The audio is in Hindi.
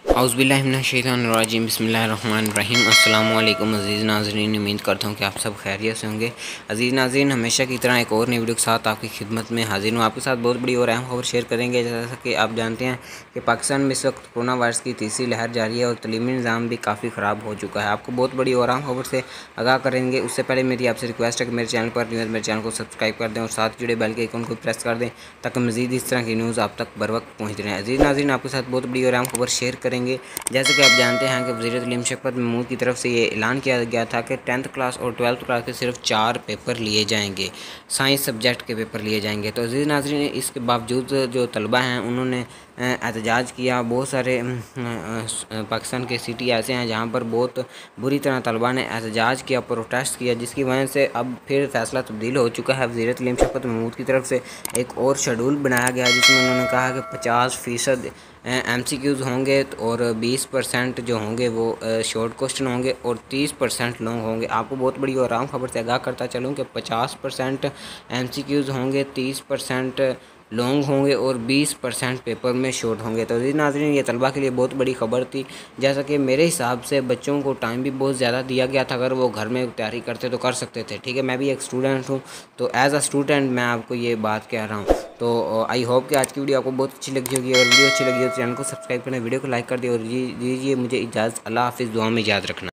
औज़ुबिल्लाहिमिनश्शैतानिर्रजीम बिस्मिल्लाहिर्रहमानिर्रहीम। अस्सलामु अलैकुम अज़ीज़ नाज़रीन, उम्मीद करता हूँ कि आप सब खैरियत से होंगे। अज़ीज़ नाज़रीन, हमेशा की तरह एक और नई वीडियो के साथ आपकी खिदमत में हाजिर हूँ। आपके साथ बहुत बड़ी और अहम खबर शेयर करेंगे। जैसा कि आप जानते हैं कि पाकिस्तान में इस वक्त कोरोना वायरस की तीसरी लहर जारी है और तलीमी निज़ाम भी काफ़ी ख़राब हो चुका है। आपको बहुत बड़ी और अहम खबर से आगाह करेंगे। उससे पहले मेरी आपसे रिक्वेस्ट है कि मेरे चैनल पर न्यू है, मेरे चैनल को सब्सक्राइब कर दें और साथ जुड़े बेल के आइकन को प्रेस कर दें ताकि मज़ीद इस तरह की न्यूज़ आप तक बर वक्त पहुँच रहे हैं। अज़ीज़ नाज़रीन, आपके साथ बहुत बड़ी और अहम खबर शेयर करेंगे। जैसे कि आप जानते हैं कि वज़ीर तालीम शफ़क़त महमूद की तरफ से ये ऐलान किया गया था कि 10th क्लास और 12th क्लास के सिर्फ 4 पेपर लिए जाएंगे, साइंस सब्जेक्ट के पेपर लिए जाएंगे। तो अज़ीज़ नाज़रीन, इसके बावजूद जो तलबा हैं उन्होंने एहतजाज किया। बहुत सारे पाकिस्तान के सिटी ऐसे हैं जहाँ पर बहुत बुरी तरह तलबा ने एहतजाज किया, प्रोटेस्ट किया, जिसकी वजह से अब फिर फ़ैसला तब्दील हो चुका है। वज़ीर तालीम शफ़क़त महमूद की तरफ से एक और शेड्यूल बनाया गया जिसमें उन्होंने कहा कि 50% MCQs होंगे और 20% जो होंगे वो शॉर्ट क्वेश्चन होंगे और 30% लॉन्ग होंगे। आपको बहुत बड़ी और आराम खबर से आगाह करता चलूँ कि 50% MCQs होंगे, 30% लॉन्ग होंगे और 20% पेपर में शॉर्ट होंगे। तो अज़ीज़ नाज़रीन, ये तलबा के लिए बहुत बड़ी ख़बर थी। जैसा कि मेरे हिसाब से बच्चों को टाइम भी बहुत ज़्यादा दिया गया था, अगर वो घर में तैयारी करते तो कर सकते थे। ठीक है, मैं भी एक स्टूडेंट हूँ, तो एज़ अ स्टूडेंट मैं आपको ये बात कह रहा हूँ। तो आई होप कि आज की वीडियो आपको बहुत अच्छी लगी होगी। अगर वीडियो अच्छी लगी हो तो चैनल को सब्सक्राइब करना, वीडियो को लाइक कर दिए और दीजिए मुझे इजाज़त। अल्लाह हाफ़िज़, दुआ में याद रखना।